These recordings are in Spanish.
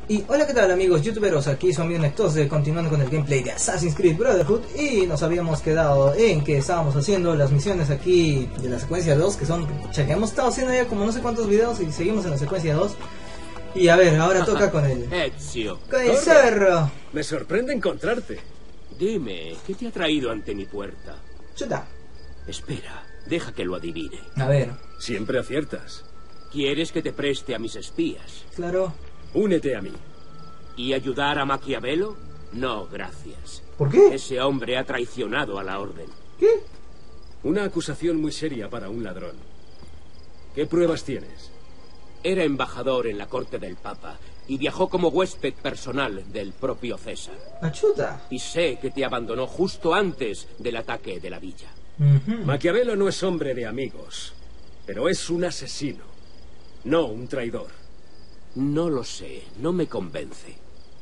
Y hola, ¿qué tal amigos youtuberos? Aquí su amigo Nectose, continuando con el gameplay de Assassin's Creed Brotherhood. Y nos habíamos quedado en que estábamos haciendo las misiones aquí de la secuencia 2, que son, que hemos estado haciendo ya como no sé cuántos videos y seguimos en la secuencia 2. Y a ver, ahora toca con el... Ezio. Con el zorro. Me sorprende encontrarte. Dime, ¿qué te ha traído ante mi puerta? Chuta. Espera, deja que lo adivine. A ver. Siempre aciertas. ¿Quieres que te preste a mis espías? Claro. Únete a mí. ¿Y ayudar a Maquiavelo? No, gracias. ¿Por qué? Ese hombre ha traicionado a la orden. ¿Qué? Una acusación muy seria para un ladrón. ¿Qué pruebas tienes? Era embajador en la corte del Papa y viajó como huésped personal del propio César. Chuta. Y sé que te abandonó justo antes del ataque de la villa. Maquiavelo no es hombre de amigos, pero es un asesino, no un traidor. No lo sé, no me convence.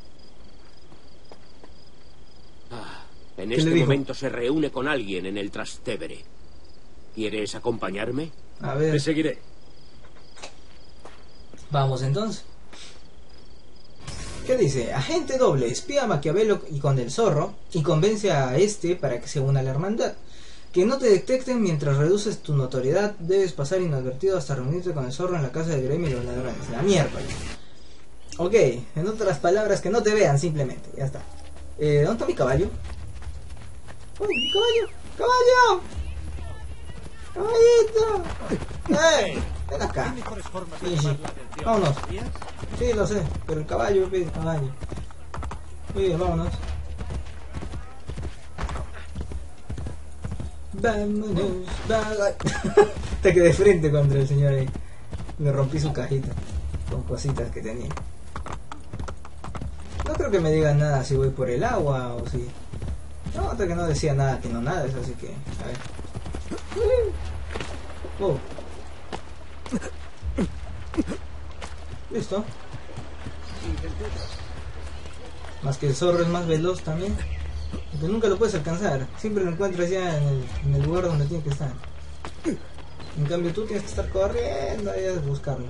En este momento se reúne con alguien en el Trastevere. ¿Quieres acompañarme? A ver. Te seguiré. Vamos entonces. ¿Qué dice? Agente doble, espía a Maquiavelo y con el zorro y convence a este para que se una a la hermandad. Que no te detecten mientras reduces tu notoriedad. Debes pasar inadvertido hasta reunirte con el zorro en la casa del gremio de los ladrones. La miércoles. Ok, en otras palabras, que no te vean simplemente. Ya está. ¿Dónde está mi caballo? ¡Uy, mi caballo! ¡Caballito! ¡Ey! Ven acá. Sí, sí. Vámonos. Sí, lo sé, pero el caballo, el caballo. Muy bien, vámonos. Vámonos. Te quedé frente contra el señor ahí. Le rompí su cajita con cositas que tenía. No creo que me digan nada si voy por el agua o si... No, hasta que no decía nada que no nada, es así que... A ver. Oh. Listo. Más que el zorro es más veloz también. Porque nunca lo puedes alcanzar. Siempre lo encuentras ya en el lugar donde tiene que estar. En cambio tú tienes que estar corriendo ahí a buscarlo.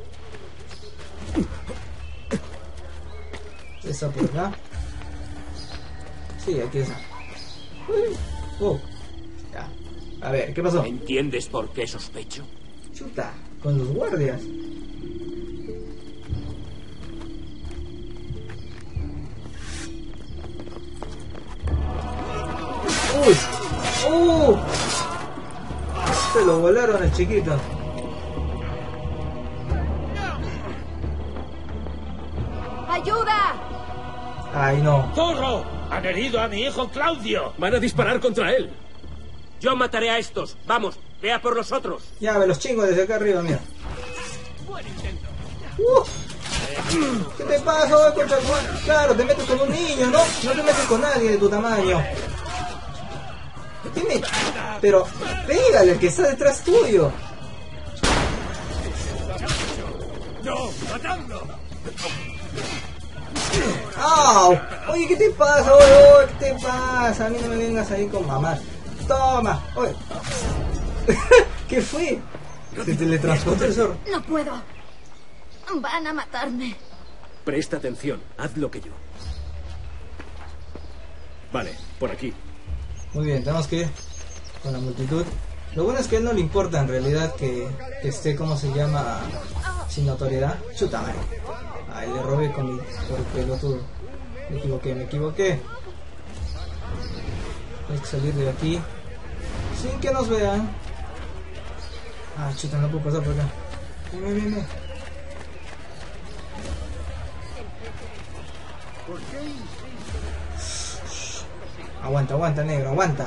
¿Está por acá? Sí, aquí está. Oh. Ya. A ver, ¿qué pasó? ¿Entiendes por qué sospecho? Chuta, con los guardias. ¡Uy! Se lo volaron al chiquito. ¡Ayuda! Ay, no. ¡Zorro! ¡Han herido a mi hijo Claudio! Van a disparar contra él. Yo mataré a estos. Vamos, vea por los otros. Ya me los chingo desde acá arriba, mira. Buen intento. ¿Qué te pasa, contra el Juan? Claro, te metes con un niño, ¿no? No te metes con nadie de tu tamaño. Dime, pero pégale, el que está detrás tuyo. ¡No! ¡Matadlo! ¡Au! Oye, ¿qué te pasa? Oye, ¿qué te pasa? A mí no me vengas ahí con mamás. Toma, oye. ¿Qué fue? ¿Se teletransportó el zorro? No puedo. Van a matarme. Presta atención, haz lo que yo. Vale, por aquí. Muy bien, tenemos que ir con la multitud. Lo bueno es que a él no le importa en realidad que esté, ¿cómo se llama? Sin notoriedad. Chuta madre. Ay, le robé con mi por pelotudo. Me equivoqué. Hay que salir de aquí sin que nos vean. Ah, chuta, no puedo pasar por acá. Ven. Aguanta, negro, aguanta.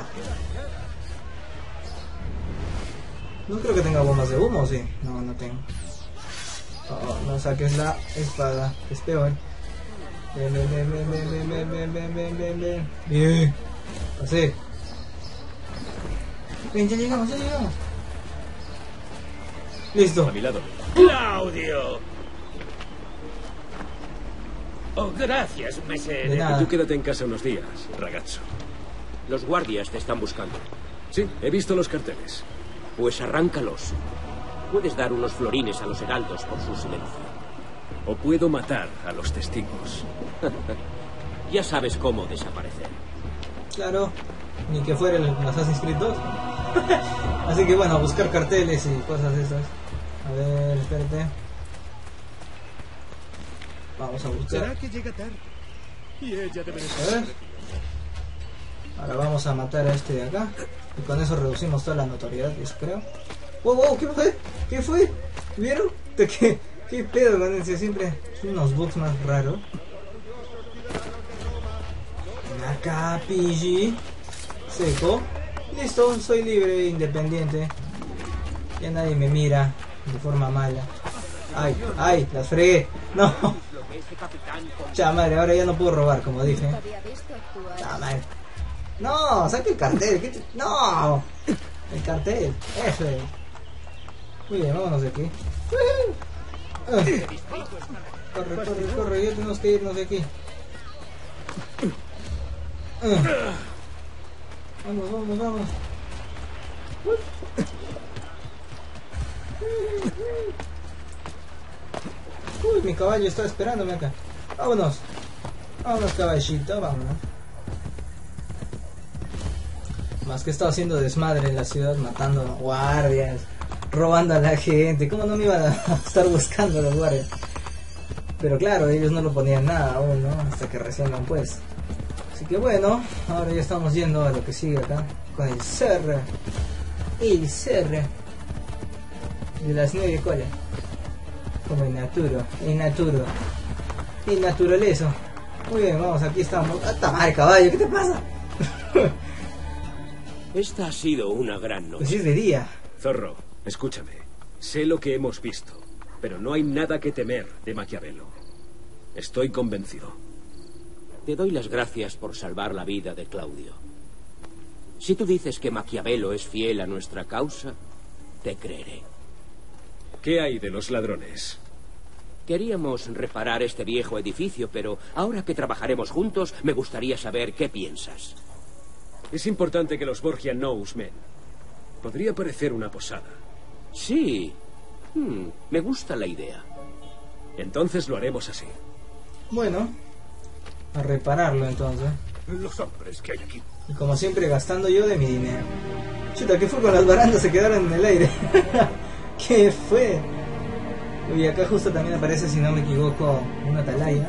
No creo que tenga bombas de humo, ¿sí? No tengo. Oh, no saques la espada, es peor. Ven. Bien. Pasé. Ven, ya llegamos. Listo. A mi lado. ¡Claudio! Oh, gracias, De mesero. nada. Y tú quédate en casa unos días, ragazzo. Los guardias te están buscando. Sí, he visto los carteles. Pues arráncalos. Puedes dar unos florines a los heraldos por su silencio. o puedo matar a los testigos. Ya sabes cómo desaparecer. Claro, ni que fuera el Assassin's Creed 2. Así que bueno, buscar carteles y cosas de esas. A ver, espérate. Vamos a buscar. ¿Será que llega tarde? Y ella debe de A ver. Ahora vamos a matar a este de acá. Y con eso reducimos toda la notoriedad, yo creo. ¡Wow, wow! ¿Qué fue? ¿Qué fue? ¿Vieron? ¿Qué pedo con ese? Siempre unos bugs más raros. Acá, PG. Seco. Listo, soy libre e independiente. Ya nadie me mira de forma mala. ¡Ay, ay! ¡La fregué! ¡No! Cha madre, ahora ya no puedo robar, como dije. Cha madre. No, saque el cartel. No, el cartel. Eso es. Muy bien, vámonos de aquí. Corre, corre, corre. Ya tenemos que irnos de aquí. Vamos, vamos, vamos. Uy, mi caballo está esperándome acá. Vámonos. Vámonos, caballito, vámonos. Más que he estado haciendo desmadre en la ciudad, matando guardias, robando a la gente. ¿Cómo no me iban a estar buscando los guardias? Pero claro, ellos no lo ponían nada aún, ¿no? Hasta que recién lo han puesto. Así que bueno, ahora ya estamos yendo a lo que sigue acá. Con el CR. El CR. De las 9 colas. Como el naturo. El naturo. El naturalezo. Muy bien, vamos, aquí estamos. ¡Ah, madre, caballo! ¿Qué te pasa? Esta ha sido una gran noche. Pues es de día. Zorro, escúchame. Sé lo que hemos visto, pero no hay nada que temer de Maquiavelo. Estoy convencido. Te doy las gracias por salvar la vida de Claudio. Si tú dices que Maquiavelo es fiel a nuestra causa, te creeré. ¿Qué hay de los ladrones? Queríamos reparar este viejo edificio, pero ahora que trabajaremos juntos, me gustaría saber qué piensas. Es importante que los Borgia no husmen. Podría parecer una posada. Sí. Me gusta la idea. Entonces lo haremos así. Bueno, a repararlo entonces. Los hombres que hay aquí. Y como siempre gastando yo de mi dinero. Chuta, ¿qué fue con las barandas? Se quedaron en el aire. ¿Qué fue? Y acá justo también aparece, si no me equivoco, una atalaya.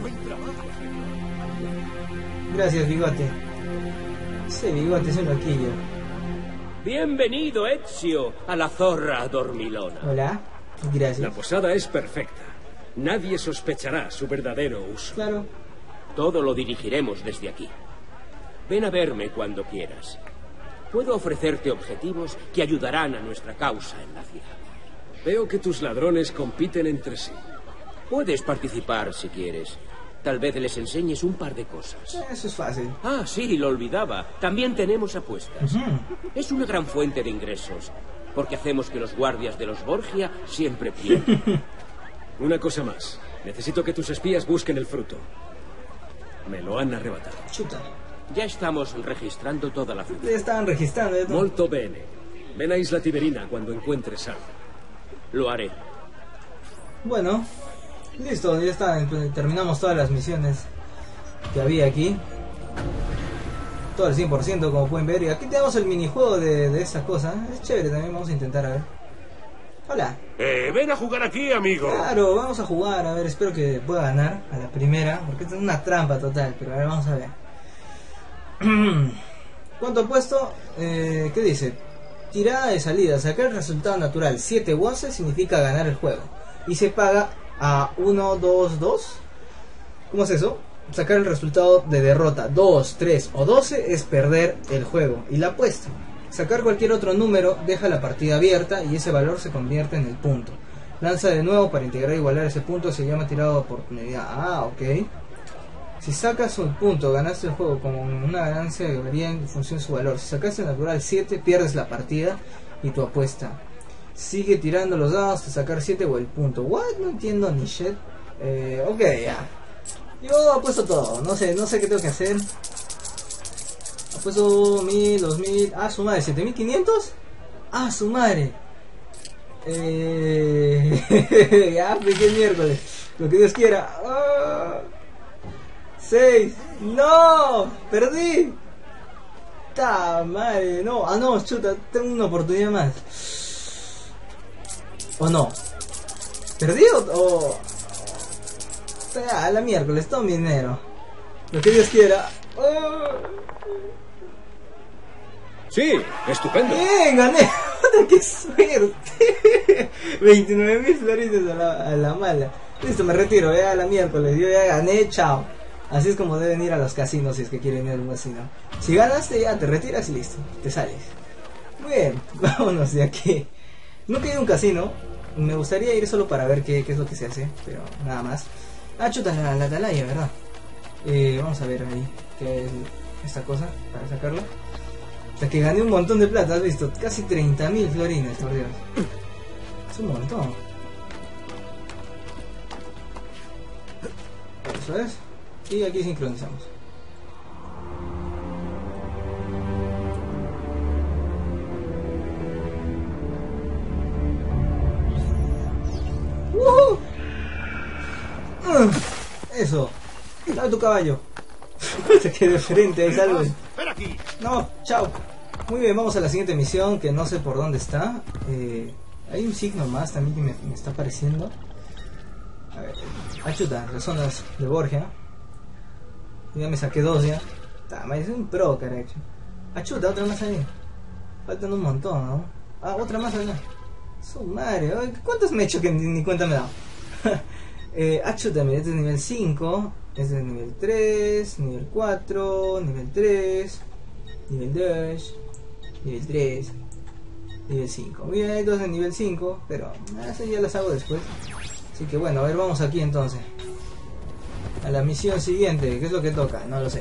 Gracias, bigote. Ese bigote es un loquillo. Bienvenido, Ezio, a la zorra dormilona. Hola, gracias. La posada es perfecta. Nadie sospechará su verdadero uso. Claro. Todo lo dirigiremos desde aquí. Ven a verme cuando quieras. Puedo ofrecerte objetivos que ayudarán a nuestra causa en la ciudad. Veo que tus ladrones compiten entre sí. Puedes participar si quieres. Tal vez les enseñes un par de cosas. Eso es fácil. Ah, sí, lo olvidaba. También tenemos apuestas. Es una gran fuente de ingresos, porque hacemos que los guardias de los Borgia siempre pierdan. Una cosa más. Necesito que tus espías busquen el fruto. Me lo han arrebatado. Chuta. Ya estamos registrando toda la fruta. Ya estaban registrando. Ya Molto bene. Ven a Isla Tiberina cuando encuentres algo. Lo haré. Bueno, listo, ya está. Terminamos todas las misiones que había aquí. Todo al 100%, como pueden ver. Y aquí tenemos el minijuego de esta cosa. Es chévere también, vamos a intentar a ver. Hola. Ven a jugar aquí, amigo. Claro, vamos a jugar. A ver, espero que pueda ganar a la primera. Porque esta es una trampa total. Pero a ver, vamos a ver. ¿Cuánto he puesto? ¿Qué dice? Tirada de salida. Sacar el resultado natural 7 u 11 significa ganar el juego. Y se paga a 1, 2, 2. ¿Cómo es eso? Sacar el resultado de derrota 2, 3 o 12 es perder el juego y la apuesta. Sacar cualquier otro número deja la partida abierta y ese valor se convierte en el punto. Lanza de nuevo para integrar e igualar ese punto, se llama tirada de oportunidad. Ah, ok. Si sacas un punto, ganaste el juego como una ganancia que varía en función de su valor. Si sacaste el natural 7, pierdes la partida y tu apuesta. Sigue tirando los dados hasta sacar 7 o el punto. What? No entiendo ni shit. Ok, ya. Yo apuesto todo. No sé qué tengo que hacer. Apuesto 1000, 2000. Ah, su madre, 7500. Ah, su madre. Ya, pues qué miércoles. Lo que Dios quiera. ¡Ah! 6. ¡No! ¡Perdí! ¡Ta madre! No. Ah, no, chuta. Tengo una oportunidad más. ¿O no? ¿Perdí o...? A la miércoles, todo mi dinero. Lo que Dios quiera. ¡Oh! Sí, estupendo. ¡Bien! ¡Gané! ¡Qué suerte! 29.000 floritas a la mala. Listo, me retiro, ya a la miércoles. Yo ya gané, chao. Así es como deben ir a los casinos si es que quieren ir a un casino. Si ganaste, ya te retiras y listo, te sales. Muy bien, vámonos de aquí. Nunca he ido a un casino. Me gustaría ir solo para ver qué es lo que se hace, pero nada más. Ah, chuta, la atalaya, ¿verdad? Vamos a ver ahí qué es esta cosa para sacarla. O sea que gané un montón de plata, ¿has visto? Casi 30.000 florines, por Dios. Es un montón. Eso es. Y aquí sincronizamos. ¡Woohoo! Eso. Dame tu caballo. Se quedó de frente, ahí salgo. ¡Ven aquí! No, chao. Muy bien, vamos a la siguiente misión que no sé por dónde está. Hay un signo más también que me está apareciendo. A ver, chuta, las zonas de Borgia. Ya me saqué 2 ya. Es un pro, carajo. Chuta, otra más ahí. Faltan un montón, ¿no? Ah, otra más allá. Su madre, ¿cuántos me he hecho que ni cuenta me he dado? Chuta, mira, este es nivel 5. Este es nivel 3, nivel 4, nivel 3, nivel 2, nivel 3, nivel 5. Bien, hay 2 de nivel 5, pero esas ya las hago después. Así que bueno, a ver, vamos aquí entonces. A la misión siguiente, ¿qué es lo que toca? No lo sé.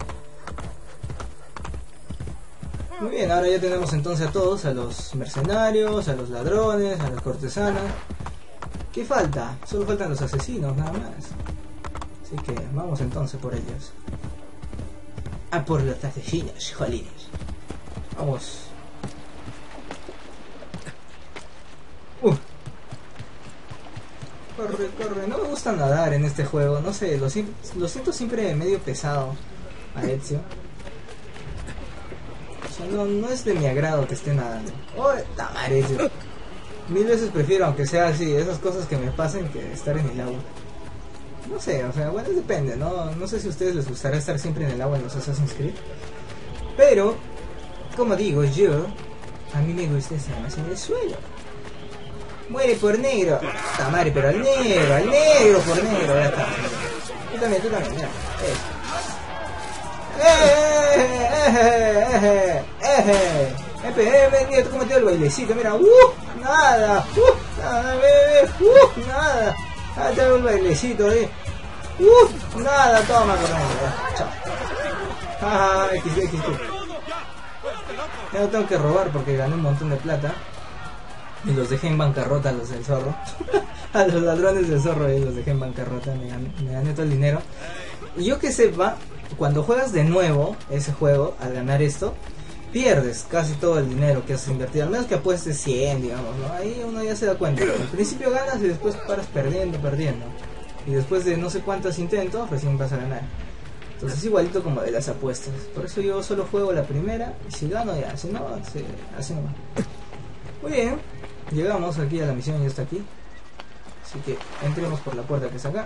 Muy bien, ahora ya tenemos entonces a todos, a los mercenarios, a los ladrones, a las cortesanas. ¿Qué falta? Solo faltan los asesinos, nada más. Así que vamos entonces por ellos. A por los asesinos, jolines. Vamos. Corre, corre. No me gusta nadar en este juego. No sé, lo siento siempre medio pesado a Ezio. O sea, no es de mi agrado que esté nadando. ¡Oh, tamare, Ezio! 1000 veces prefiero, aunque sea así, esas cosas que me pasen que estar en el agua. No sé, o sea, bueno, depende, ¿no? No sé si a ustedes les gustará estar siempre en el agua en los Assassin's Creed. Pero, como digo yo, a mí me gusta estar más en el suelo. Muere por negro. Tamare, pero al negro por negro, ya está. Tú también, mira. Mira, tú cómo te da el bailecito, mira. Nada. Nada, bebé. Nada. Ah, te hago el bailecito, nada, toma, corriendo. Chao. XD. Ya no tengo que robar porque gané un montón de plata. Y los dejé en bancarrota a los del zorro. A los ladrones del zorro los dejé en bancarrota. Me gané todo el dinero. Y yo que sepa, cuando juegas de nuevo ese juego, al ganar esto, pierdes casi todo el dinero que has invertido. Al menos que apuestes 100, digamos, ¿no? Ahí uno ya se da cuenta. Al principio ganas y después paras perdiendo. Y después de no sé cuántos intentos, recién vas a ganar. Entonces es igualito como de las apuestas. Por eso yo solo juego la primera. Y si gano ya, si no, así nomás. Muy bien. Llegamos aquí a la misión, ya está aquí. Así que entremos por la puerta que está acá.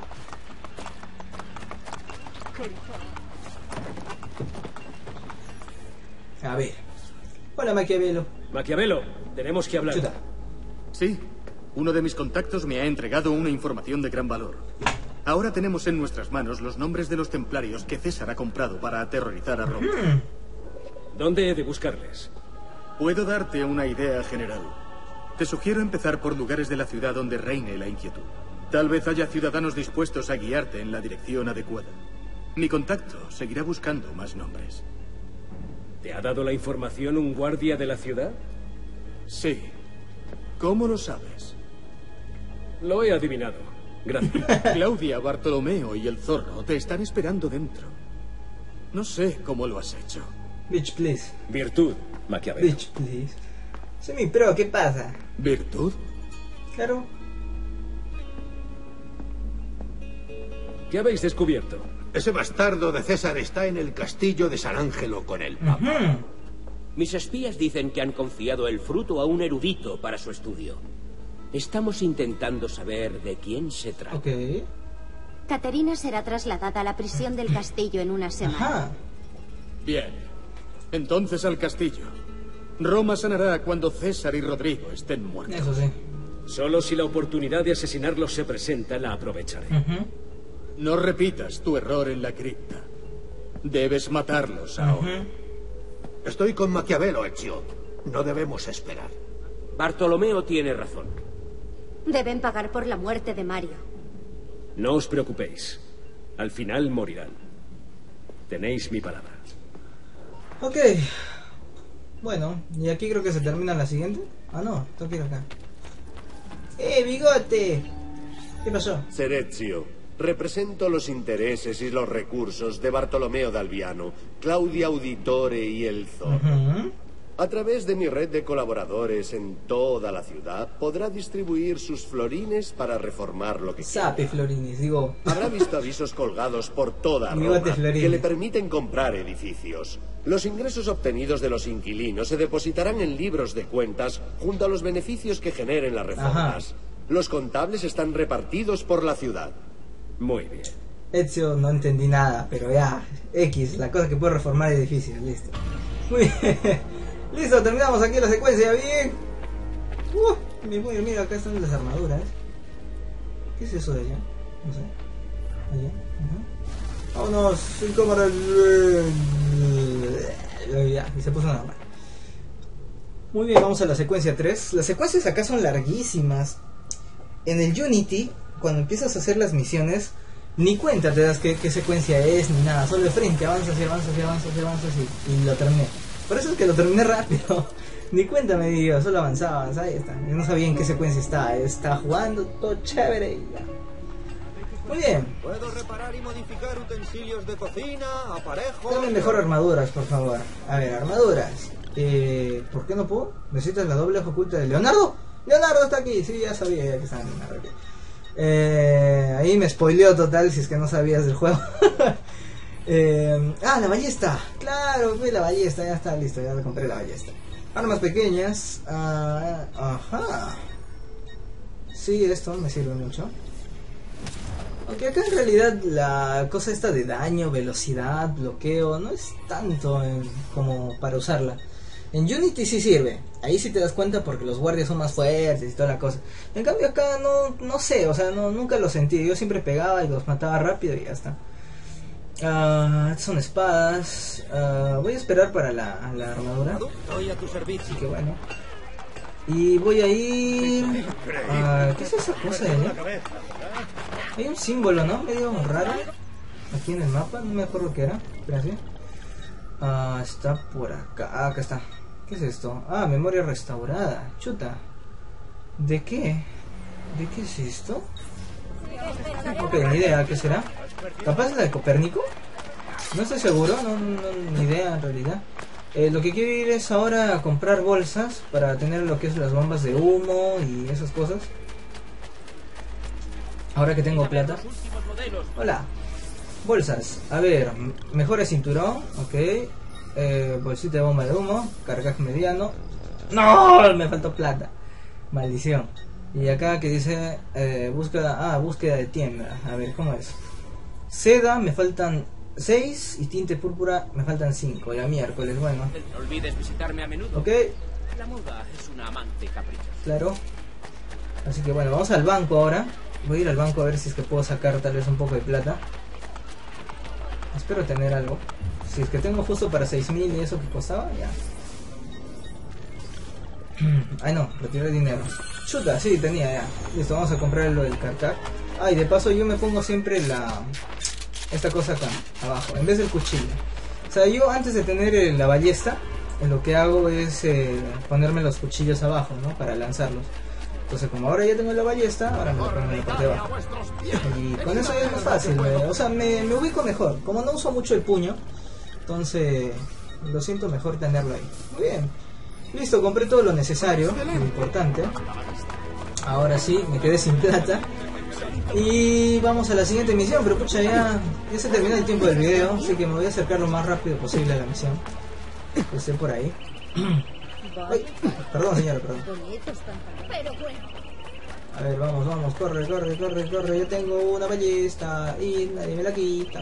A ver. Hola, Maquiavelo. Maquiavelo, tenemos que hablar. Chuta. Sí, uno de mis contactos me ha entregado una información de gran valor. Ahora tenemos en nuestras manos los nombres de los templarios que César ha comprado para aterrorizar a Roma. ¿Dónde he de buscarles? Puedo darte una idea general. Te sugiero empezar por lugares de la ciudad donde reine la inquietud. Tal vez haya ciudadanos dispuestos a guiarte en la dirección adecuada. Mi contacto seguirá buscando más nombres. ¿Te ha dado la información un guardia de la ciudad? Sí. ¿Cómo lo sabes? Lo he adivinado. Gracias. Claudia, Bartolomeo y el zorro te están esperando dentro. No sé cómo lo has hecho. Bitch, please. Virtud, Maquiavelo. Bitch, please. Soy mi pro, ¿qué pasa? ¿Virtud? Claro. ¿Qué habéis descubierto? Ese bastardo de César está en el castillo de San Ángelo con el Papa. Mis espías dicen que han confiado el fruto a un erudito para su estudio. Estamos intentando saber de quién se trata. Ok. Caterina será trasladada a la prisión del castillo en una semana. Ajá. Bien. Entonces al castillo. Roma sanará cuando César y Rodrigo estén muertos. Eso sí. Solo si la oportunidad de asesinarlos se presenta, la aprovecharé. No repitas tu error en la cripta. Debes matarlos ahora. Estoy con Maquiavelo, Ezio. No debemos esperar. Bartolomeo tiene razón. Deben pagar por la muerte de Mario. No os preocupéis. Al final morirán. Tenéis mi palabra. Ok. Bueno, y aquí creo que se termina la siguiente. Ah, no, tengo que ir acá. Bigote! ¿Qué pasó? Ser Ezio, represento los intereses y los recursos de Bartolomeo d'Alviano, Claudia Auditore y el Zorro. A través de mi red de colaboradores en toda la ciudad, podrá distribuir sus florines para reformar lo que Sape florines, digo. Habrá visto avisos colgados por toda Bigote Roma florines. que le permiten comprar edificios. Los ingresos obtenidos de los inquilinos se depositarán en libros de cuentas junto a los beneficios que generen las reformas. Los contables están repartidos por la ciudad. Muy bien. Ezio, no entendí nada, pero ya. X, la cosa que puede reformar edificios, listo. Muy bien. Listo, terminamos aquí la secuencia, bien. Mira, acá están las armaduras. ¿Qué es eso de allá? No sé. Allá. Vámonos, sin cámara. Ya, y se puso nada más. Muy bien, vamos a la secuencia 3. Las secuencias acá son larguísimas. En el Unity, cuando empiezas a hacer las misiones, ni cuenta te das qué secuencia es, ni nada. Solo de frente, avanzas y lo terminé. Por eso es que lo terminé rápido. Ni cuenta me dio, solo avanzaba, ahí está. Yo no sabía en qué secuencia estaba jugando, todo chévere y ya. Muy bien. Puedo reparar y modificar utensilios de cocina, aparejos... Dame mejor armaduras, por favor. A ver, armaduras. ¿Por qué no puedo? ¿Necesitas la doble hoja oculta de Leonardo? ¡Leonardo está aquí! Sí, ya sabía que estaba en Leonardo. Ahí me spoileó total, si es que no sabías del juego. La ballesta. Claro, la ballesta, ya está listo, ya le compré la ballesta. Armas pequeñas. Ajá. Sí, esto me sirve mucho. Aunque acá en realidad la cosa esta de daño, velocidad, bloqueo, no es tanto como para usarla. En Unity sí sirve, ahí sí te das cuenta porque los guardias son más fuertes y toda la cosa. En cambio acá no sé, o sea, nunca lo sentí. Yo siempre pegaba y los mataba rápido y ya está. Son espadas. Voy a esperar para la armadura. Estoy a tu servicio. Así que bueno. Y voy a ir... ¿qué es esa cosa de allá? Hay un símbolo, ¿no? Medio raro. Aquí en el mapa, no me acuerdo qué era. Gracias. Está por acá. Acá está. ¿Qué es esto? Memoria restaurada. Chuta. ¿De qué? ¿De qué es esto? Ok, ni idea, ¿qué será? ¿Capaz es la de Copérnico? No estoy seguro, ni idea en realidad. Lo que quiero ir es ahora a comprar bolsas para tener lo que es las bombas de humo y esas cosas. Ahora que tengo plata. Hola. Bolsas. A ver, mejora cinturón. Ok. Bolsita de bomba de humo. Cargaje mediano. ¡No! Me faltó plata. Maldición. Y acá que dice búsqueda de tienda. A ver, ¿cómo es? Seda, me faltan 6 y tinte púrpura me faltan 5. Ya miércoles, bueno. No olvides visitarme a menudo. Ok. La moda es una amante caprichosa. Claro. Así que bueno, vamos al banco ahora. Voy a ir al banco a ver si es que puedo sacar tal vez un poco de plata. Espero tener algo. Si es que tengo justo para 6.000 y eso que costaba, ya. Ay no, retiré dinero. Chuta, sí, tenía ya. Listo, vamos a comprar lo del carcac. Y de paso yo me pongo siempre esta cosa acá, abajo, en vez del cuchillo. O sea, yo antes de tener la ballesta, lo que hago es ponerme los cuchillos abajo, ¿no? Para lanzarlos. Entonces como ahora ya tengo la ballesta, ahora me lo pongo en la parte de abajo. Y con eso es más fácil, o sea, me ubico mejor. Como no uso mucho el puño, entonces lo siento mejor tenerlo ahí. Muy bien. Listo, compré todo lo necesario, lo importante. Ahora sí, me quedé sin plata. Y vamos a la siguiente misión, pero pucha, ya se terminó el tiempo del video, así que me voy a acercar lo más rápido posible a la misión. Que esté por ahí. Ay, perdón señora, perdón. A ver, vamos, corre, yo tengo una ballesta y nadie me la quita.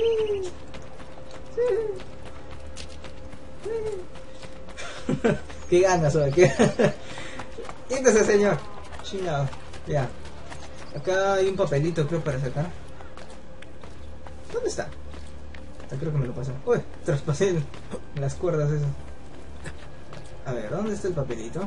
Qué ganas hoy, quítese señor. Chingado, ya. Acá hay un papelito creo para sacar. ¿Dónde está? Creo que me lo pasé. Uy, traspasé las cuerdas eso. A ver, ¿dónde está el papelito?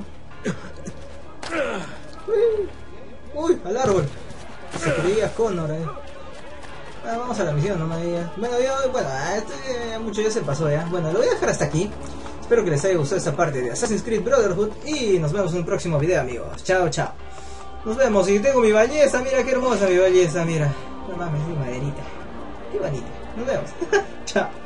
Uy, al árbol. Se creía Connor, vamos a la misión, no me digas. Bueno, mucho ya se pasó ya. Bueno, lo voy a dejar hasta aquí. Espero que les haya gustado esta parte de Assassin's Creed Brotherhood. Y nos vemos en un próximo video, amigos. Chao, chao. Nos vemos. Y tengo mi belleza, mira qué hermosa mi belleza, mira. No mames, mi maderita. Qué bonita. Nos vemos. Chao.